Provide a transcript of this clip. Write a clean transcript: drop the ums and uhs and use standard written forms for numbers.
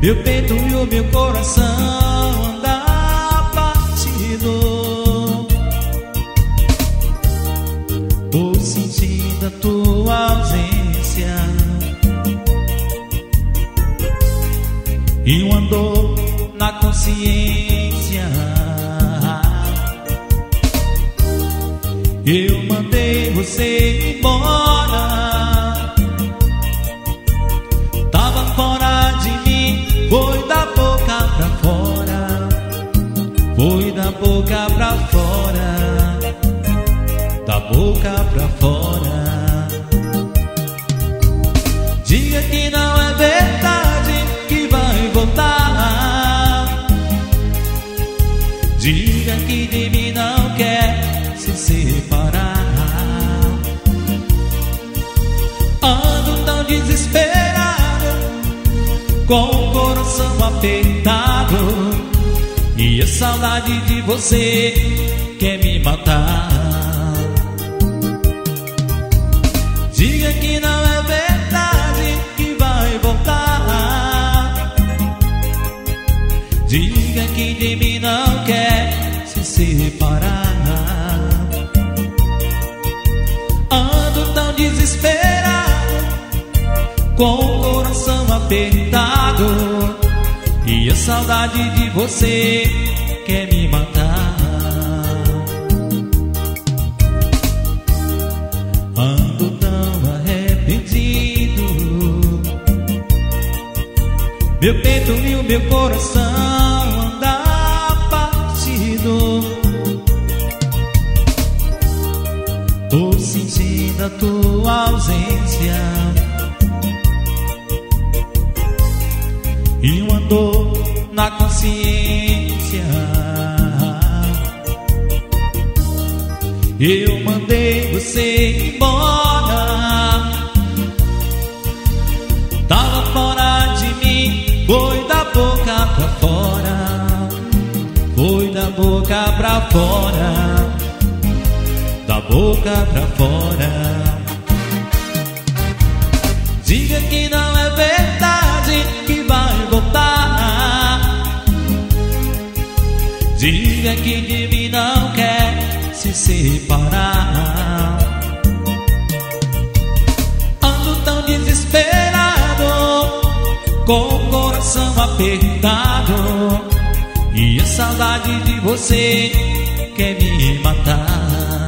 Meu peito e o meu coração anda partido. Tô sentindo a tua ausência e uma dor na consciência. Eu mandei você embora, tava fora de mim. Foi da boca pra fora, foi da boca pra fora, da boca pra fora. Diga que não é verdade que vai voltar. Diga que de mim não quer se separar. Ando tão desesperado, com o coração apertado, e a saudade de você quer me matar. Diga que não é verdade que vai voltar. Diga que de mim não quer se separar. Ando tão desesperado, com o coração apertado, e a saudade de você quer me matar. Ando tão arrependido, meu peito e o meu coração anda partido. Tô sentindo a tua ausência e uma dor na consciência. Eu mandei você embora, tava fora de mim. Foi da boca pra fora, foi da boca pra fora, da boca pra fora. Diga que não é verdade que vai voltar. Diga que de mim não quer se separar. Ando tão desesperado, com o coração apertado, e a saudade de você quer me matar.